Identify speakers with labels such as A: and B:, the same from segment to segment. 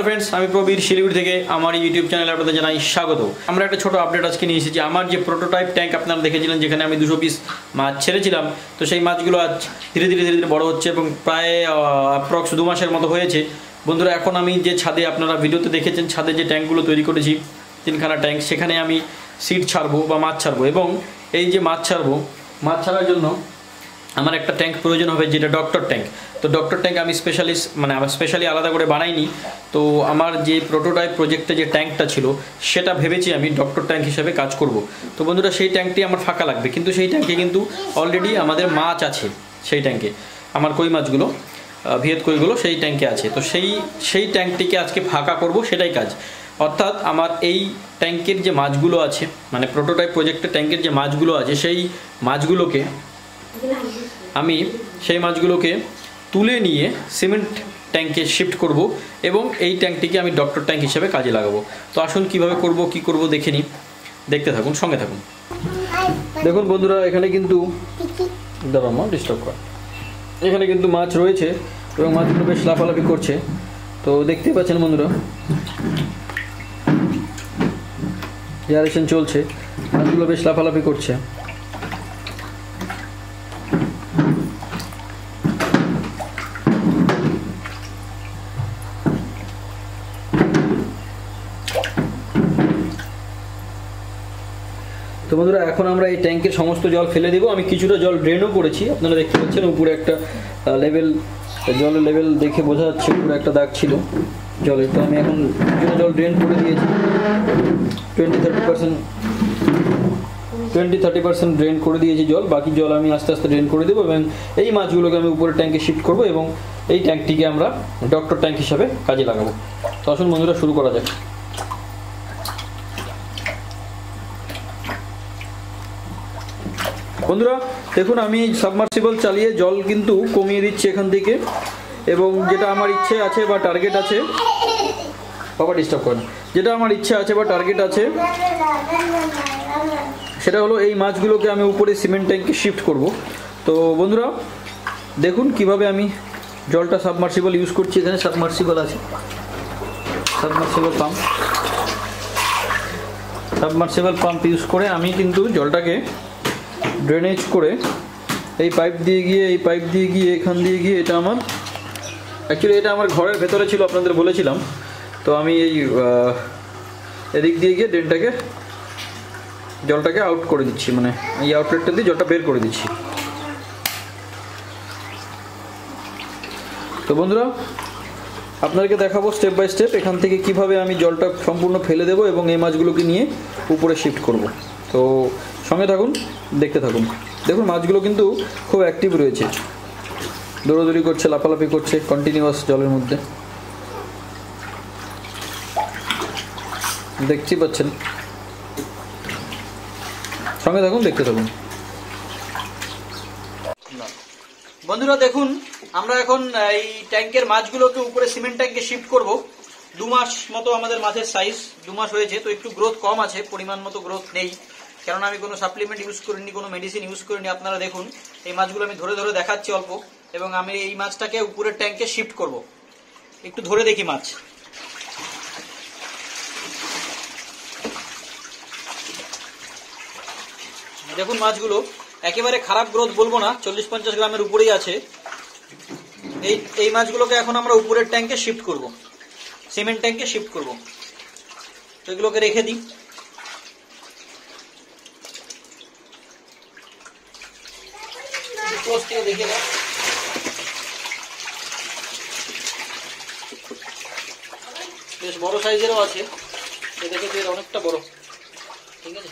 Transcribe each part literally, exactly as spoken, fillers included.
A: Friends আমি প্রবীর শিলিগুড়ি থেকে আমার ইউটিউব চ্যানেলে আপনাদের জানাই স্বাগত। আমরা একটা ছোট আপডেট আজকে নিয়ে এসেছি। আমার যে প্রোটোটাইপ ট্যাঙ্ক আপনারা দেখেছিলেন যেখানে আমি দুশো পিস মাছ ছেড়েছিলাম, তো সেই মাছগুলো আজ ধীরে ধীরে ধীরে ধীরে বড় হচ্ছে এবং প্রায় অ্যাপ্রক্স দু মাসের মতো হয়েছে। বন্ধুরা এখন আমি যে ছাদে আপনারা ভিডিওতে দেখেছেন ছাদে যে ট্যাঙ্কগুলো তৈরি করেছি তিনখানা ট্যাঙ্ক, সেখানে আমি সিড ছাড়বো বা মাছ ছাড়বো এবং এই যে মাছ ছাড়বো মাছ ছাড়ার জন্য আমার একটা ট্যাঙ্ক প্রয়োজন হবে যেটা ডক্টর ট্যাঙ্ক। তো ডক্টর ট্যাঙ্ক আমি স্পেশালিস্ট মানে আমার স্পেশালি আলাদা করে বানাইনি। তো আমার যে প্রোটোটাইপ প্রজেক্টে যে ট্যাঙ্কটা ছিল সেটা ভেবেছি আমি ডক্টর ট্যাঙ্ক হিসেবে কাজ করব। তো বন্ধুরা সেই ট্যাঙ্কটি আমার ফাঁকা লাগবে, কিন্তু সেই ট্যাঙ্কে কিন্তু অলরেডি আমাদের মাছ আছে। সেই ট্যাঙ্কে আমার কই মাছগুলো ভিয়েত কইগুলো সেই ট্যাঙ্কে আছে। তো সেই সেই ট্যাঙ্কটিকে আজকে ফাঁকা করব, সেটাই কাজ। অর্থাৎ আমার এই ট্যাঙ্কের যে মাছগুলো আছে মানে প্রোটোটাইপ প্রজেক্টের ট্যাঙ্কের যে মাছগুলো আছে সেই মাছগুলোকে আমি সেই মাছগুলোকে তুলে নিয়ে সিমেন্ট ট্যাঙ্কে শিফট করব এবং এই ট্যাঙ্কটিকে আমি ডক্টর ট্যাঙ্ক হিসেবে কাজে লাগাবো। তো আসুন কিভাবে করব কি করব দেখে নিই, দেখতে থাকুন, সঙ্গে থাকুন। দেখুন বন্ধুরা এখানে কিন্তু দাঁড়াও মা ডিস্টার্ব কর, এখানে কিন্তু মাছ রয়েছে এবং মাছগুলো বেশ লাফালাফি করছে। তো দেখতেই পাচ্ছেন বন্ধুরা এয়ারেশন চলছে, মাছগুলো বেশ লাফালাফি করছে। তো বন্ধুরা এখন আমরা এই ট্যাঙ্কের সমস্ত জল ফেলে দেবো। আমি কিছুটা জল ড্রেনও করেছি, আপনারা দেখতে পাচ্ছেন উপরে একটা লেভেল জলের লেভেল দেখে বোঝা যাচ্ছে উপরে একটা দাগ ছিল জলের। তো আমি এখন কিছুটা জল ড্রেন করে দিয়েছি, twenty thirty percent twenty thirty percent drain করে দিয়েছি জল। বাকি জল আমি আস্তে আস্তে ড্রেন করে দেবো এবং এই মাছগুলোকে আমি উপরে ট্যাঙ্কে শিফট করবো এবং এই ট্যাঙ্কটিকে আমরা ডক্টর ট্যাঙ্ক হিসাবে কাজে লাগাবো। তো আসুন বন্ধুরা শুরু করা যাক। বন্ধুরা দেখুন আমি সাবমার্সিবল চালিয়ে জল কিন্তু কমিয়ে দিচ্ছি এখান থেকে এবং যেটা আমার ইচ্ছে আছে বা টার্গেট আছে, বাবা ডিস্টার্ব করেন, যেটা আমার ইচ্ছে আছে বা টার্গেট আছে সেটা হলো এই মাছগুলোকে আমি উপরে সিমেন্ট ট্যাঙ্কে শিফট করব। তো বন্ধুরা দেখুন কিভাবে আমি জলটা সাবমার্সিবল ইউজ করছি। এখানে সাবমার্সিবল আছে, submersible pump submersible pump use করে আমি কিন্তু জলটাকে ড্রেনেজ করে এই পাইপ দিয়ে গিয়ে এই পাইপ দিয়ে গিয়ে এখান দিয়ে গিয়ে এটা আমার অ্যাকচুয়ালি এটা আমার ঘরের ভেতরে ছিল, আপনাদের বলেছিলাম। তো আমি এই এদিক দিয়ে গিয়ে ড্রেনটাকে জলটাকে আউট করে দিচ্ছি, মানে এই আউটলেটটা দিয়ে জলটা বের করে দিচ্ছি। তো বন্ধুরা আপনাদেরকে দেখাবো স্টেপ বাই স্টেপ এখান থেকে কিভাবে আমি জলটা সম্পূর্ণ ফেলে দেবো এবং এই মাছগুলোকে নিয়ে উপরে শিফট করব। তো সঙ্গে থাকুন, দেখতে থাকুন। দেখুন মাছগুলো কিন্তু খুব অ্যাক্টিভ রয়েছে, দৌড়াদৌড়ি করছে, লাফালাফি করছে কন্টিনিউয়াস জলের মধ্যে, দেখতেই পাচ্ছেন। সঙ্গে থাকুন, দেখতে থাকুন। বন্ধুরা দেখুন আমরা এখন এই ট্যাঙ্কের মাছগুলোকে উপরে সিমেন্ট ট্যাঙ্কে শিফট করব। দু মাস মতো আমাদের মাছের সাইজ, দু মাস হয়েছে। তো একটু গ্রোথ কম আছে, পরিমাণ মতো গ্রোথ নেই, কারণ আমি কোনো সাপ্লিমেন্ট ইউজ করিনি, কোনো মেডিসিন ইউজ করিনি। আপনারা দেখুন এই মাছগুলো আমি ধরে ধরে দেখাচ্ছি অল্প, এবং আমি এই মাছটাকে উপরের ট্যাঙ্কে শিফট করব। একটু ধরে দেখি মাছ। দেখুন মাছগুলো একেবারে খারাপ গ্রোথ বলবো না, চল্লিশ পঞ্চাশ গ্রামের উপরেই আছে। এই এই মাছগুলোকে এখন আমরা উপরের ট্যাঙ্কে শিফট করব, সিমেন্ট ট্যাঙ্কে শিফট করব। তো এগুলোকে রেখে দিই। দেখে বেশ বড় সাইজেরও আছে, দেখে অনেকটা বড়, ঠিক আছে।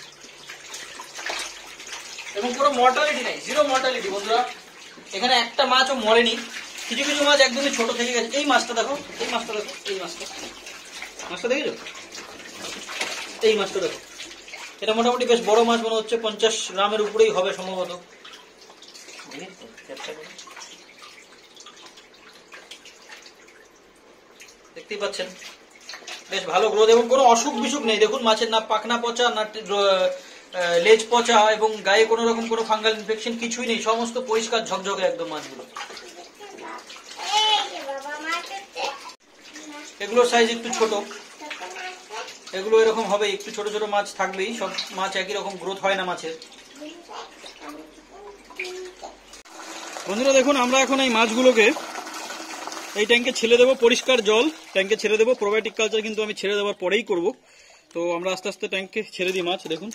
A: এবং কোনো মর্টালিটি নাই, জিরো মর্টালিটি বন্ধুরা। এখানে একটা মাছও মরেনি, কিছু কিছু মাছ একদমই ছোট থেকে গেছে। এই মাছটা দেখো, এই মাছটা দেখো, এই মাছটা মাছটা দেখেছো, এই মাছটা দেখো, এটা মোটামুটি বেশ বড় মাছ মনে হচ্ছে, পঞ্চাশ গ্রামের উপরেই হবে সম্ভবত। দেখতেই পাচ্ছেন বেশ ভালো গ্রোথ এবং কোনো অসুখ বিসুখ নেই। দেখুন মাছের না পাখনা পচা, না লেজ পচা এবং গায়ে কোনো রকম কোনো ফাঙ্গাল ইনফেকশন কিছুই নেই, সমস্ত পরিষ্কার ঝকঝকে একদম মাছগুলো। এগুলোর সাইজ একটু ছোট, এগুলো এরকম হবে, একটু ছোট ছোট মাছ থাকবেই, সব মাছ একই রকম গ্রোথ হয় না মাছের। বন্ধুরা দেখুন, আমরা এখন এই মাছগুলোকে এই ট্যাঙ্কে ছেড়ে দেবো, পরিষ্কার জল ট্যাঙ্কে ছেড়ে দেবো। প্রোবায়োটিক কালচার কিন্তু আমি ছেড়ে দেওয়ার পরেই করব। তো আমরা আস্তে আস্তে ট্যাঙ্কে ছেড়ে দিই মাছ। দেখুন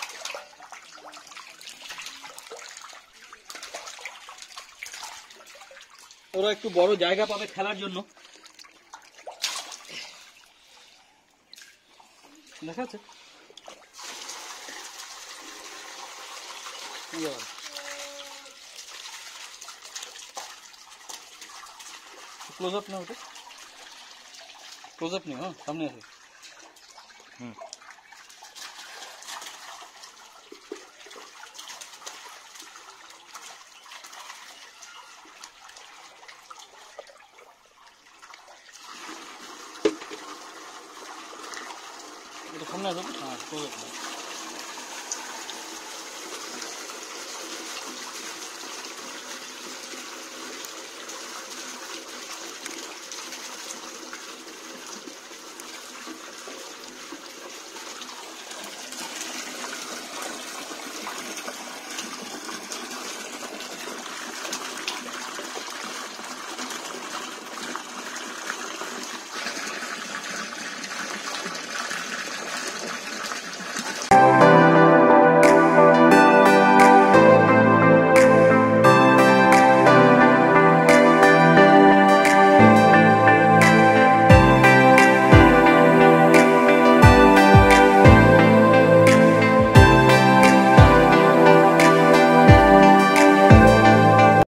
A: ওরা একটু বড় জায়গা পাবে খেলার জন্য। দেখা যাচ্ছে ক্লোজ আপ না, ওটা ক্লোজ আপ নেই, হ্যাঁ সামনে আছে। হুম